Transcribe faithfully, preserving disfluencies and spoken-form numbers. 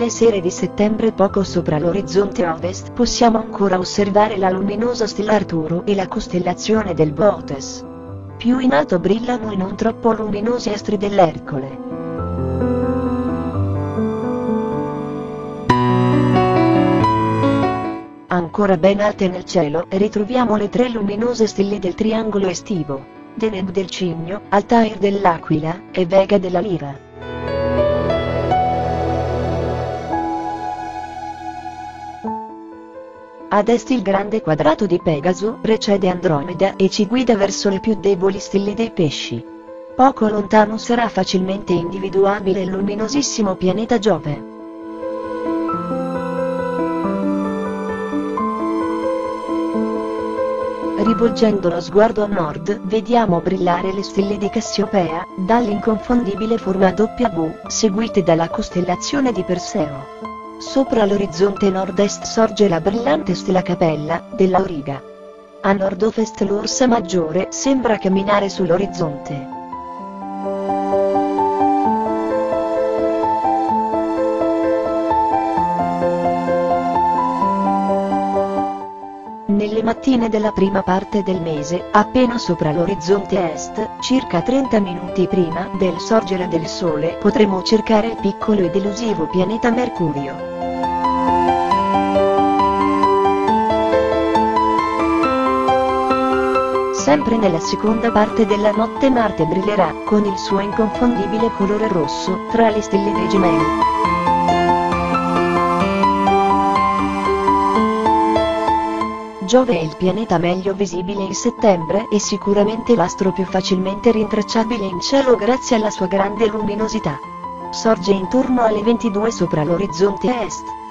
nelle sere di settembre poco sopra l'orizzonte ovest possiamo ancora osservare la luminosa stella Arturo e la costellazione del Bootes. Più in alto brillano i non troppo luminosi astri dell'Ercole. Ancora ben alte nel cielo ritroviamo le tre luminose stelle del triangolo estivo, Deneb del Cigno, Altair dell'Aquila e Vega della Lira. Ad est il grande quadrato di Pegaso precede Andromeda e ci guida verso le più deboli stelle dei Pesci. Poco lontano sarà facilmente individuabile il luminosissimo pianeta Giove. Rivolgendo lo sguardo a nord, vediamo brillare le stelle di Cassiopea, dall'inconfondibile forma W, seguite dalla costellazione di Perseo. Sopra l'orizzonte nord-est sorge la brillante stella Capella, dell'Auriga. A nord-ovest l'Orsa Maggiore sembra camminare sull'orizzonte. Nelle mattine della prima parte del mese, appena sopra l'orizzonte est, circa trenta minuti prima del sorgere del Sole, potremo cercare il piccolo ed elusivo pianeta Mercurio. Sempre nella seconda parte della notte Marte brillerà, con il suo inconfondibile colore rosso, tra le stelle dei Gemelli. Giove è il pianeta meglio visibile in settembre e sicuramente l'astro più facilmente rintracciabile in cielo grazie alla sua grande luminosità. Sorge intorno alle ventidue sopra l'orizzonte est.